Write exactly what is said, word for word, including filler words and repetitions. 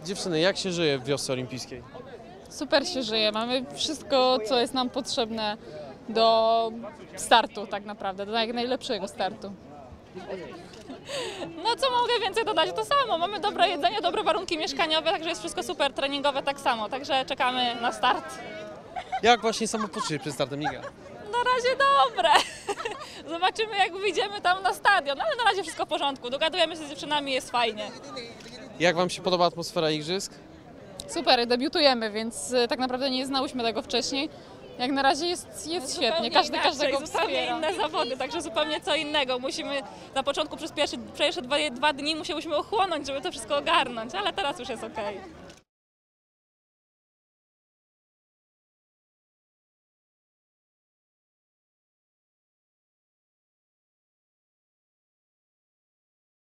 Dziewczyny, jak się żyje w wiosce olimpijskiej? Super się żyje, mamy wszystko, co jest nam potrzebne do startu tak naprawdę, do jak najlepszego startu. No co mogę więcej dodać? To samo, mamy dobre jedzenie, dobre warunki mieszkaniowe, także jest wszystko super, treningowe tak samo, także czekamy na start. Jak właśnie samopoczucie przed startem, Iga? Na razie dobre. Zobaczymy, jak wyjdziemy tam na stadion, ale na razie wszystko w porządku, dogadujemy się z dziewczynami, jest fajnie. Jak wam się podoba atmosfera igrzysk? Super, debiutujemy, więc y, tak naprawdę nie znałyśmy tego wcześniej. Jak na razie jest, jest świetnie, każdy inaczej, każdego zupełnie wspiera. inne zawody, także zupełnie co innego. Musimy na początku przez pierwsze, pierwsze dwa, dwa dni musiałyśmy ochłonąć, żeby to wszystko ogarnąć, ale teraz już jest okej.